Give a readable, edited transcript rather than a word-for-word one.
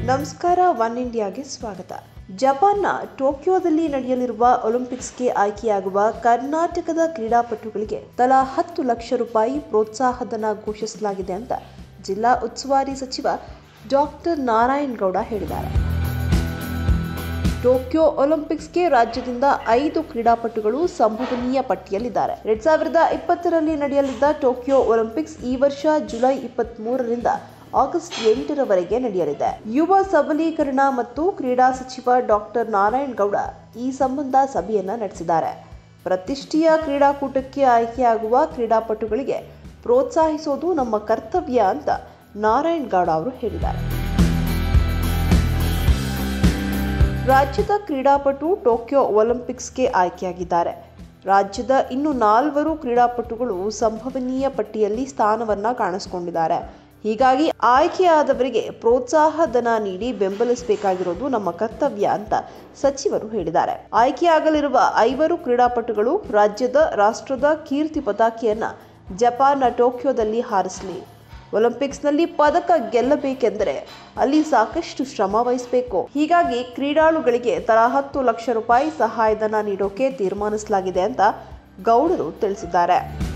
ನಮಸ್ಕಾರ, ಒನ್ ಇಂಡಿಯಾಗೆ ಸ್ವಾಗತ. ಜಪಾನ್ನ ಟೋಕಿಯೋದಲ್ಲಿ ನಡೆಯಲಿರುವ ಒಲಿಂಪಿಕ್ಸ್ಗೆ ಆಯ್ಕೆಯಾಗುವ ಕರ್ನಾಟಕದ ಕ್ರೀಡಾಪಟುಗಳಿಗೆ ತಲಾ 10 ಲಕ್ಷ ರೂಪಾಯಿ ಪ್ರೋತ್ಸಾಹಧನ ಘೋಷಿಸಲಾಗಿದೆ ಅಂತ ಜಿಲ್ಲಾ ಉಸ್ತುವಾರಿ ಸಚಿವ ಡಾಕ್ಟರ್ ನಾರಾಯಣಗೌಡ ಹೇಳಿದ್ದಾರೆ. ಟೋಕಿಯೋ ಒಲಿಂಪಿಕ್ಸ್ಗೆ ರಾಜ್ಯದಿಂದ 5 ಕ್ರೀಡಾಪಟುಗಳು ಸಂಭವನೀಯ ಪಟ್ಟಿಯಲ್ಲಿದ್ದಾರೆ. 2020ರಲ್ಲಿ ನಡೆಯಲಿದ್ದ ಟೋಕಿಯೋ ಒಲಿಂಪಿಕ್ಸ್ ಈ ವರ್ಷ ಜುಲೈ 23ರಿಂದ ಆಗಸ್ಟ್ 8ರವರೆಗೆ ನಡೆಯಲಿದೆ. ಯುವ ಸಬಲೀಕರಣ ಮತ್ತು ಕ್ರೀಡಾ ಸಚಿವ ಡಾಕ್ಟರ್ ನಾರಾಯಣಗೌಡ ಈ ಸಂಬಂಧ ಸಭೆಯನ್ನ ನಡೆಸಿದ್ದಾರೆ. ಪ್ರತಿಷ್ಠೆಯ ಕ್ರೀಡಾಕೂಟಕ್ಕೆ ಆಯ್ಕೆಯಾಗುವ ಕ್ರೀಡಾಪಟುಗಳಿಗೆ ಪ್ರೋತ್ಸಾಹಿಸೋದು ನಮ್ಮ ಕರ್ತವ್ಯ ಅಂತ ನಾರಾಯಣಗೌಡ ಅವರು ಹೇಳಿದ್ದಾರೆ. ರಾಜ್ಯದ ಕ್ರೀಡಾಪಟು ಟೋಕಿಯೋ ಒಲಿಂಪಿಕ್ಸ್ಗೆ ಆಯ್ಕೆಯಾಗಿದ್ದಾರೆ. ರಾಜ್ಯದ ಇನ್ನು 4 ಕ್ರೀಡಾಪಟುಗಳು ಸಂಭವನೀಯ ಪಟ್ಟಿಯಲ್ಲಿ ಸ್ಥಾನವನ್ನ ಕಾಣಿಸಿಕೊಂಡಿದ್ದಾರೆ. ಹೀಗಾಗಿ ಆಯ್ಕೆಯಾದವರಿಗೆ ಪ್ರೋತ್ಸಾಹ ಧನ ನೀಡಿ ಬೆಂಬಲಿಸಬೇಕಾಗಿರೋದು ನಮ್ಮ ಕರ್ತವ್ಯ ಅಂತ ಸಚಿವರು ಹೇಳಿದ್ದಾರೆ. ಆಯ್ಕೆಯಾಗಲಿರುವ 5 ಕ್ರೀಡಾಪಟುಗಳು ರಾಷ್ಟ್ರದ ಕೀರ್ತಿ ಪತಾಕೆಯನ್ನ ಜಪಾನ್ನ ಟೋಕಿಯೋದಲ್ಲಿ ಹಾರಿಸಲಿ. ಒಲಿಂಪಿಕ್ಸ್ನಲ್ಲಿ ಪದಕ ಗೆಲ್ಲಬೇಕೆಂದರೆ ಅಲ್ಲಿ ಸಾಕಷ್ಟು ಶ್ರಮ ವಹಿಸಬೇಕು. ಹೀಗಾಗಿ ಕ್ರೀಡಾಳುಗಳಿಗೆ ತಲಾ 10 ಲಕ್ಷ ರೂಪಾಯಿ ಸಹಾಯಧನ ನೀಡೋಕೆ ತೀರ್ಮಾನಿಸಲಾಗಿದೆ ಅಂತ ಗೌಡರು ತಿಳಿಸಿದ್ದಾರೆ.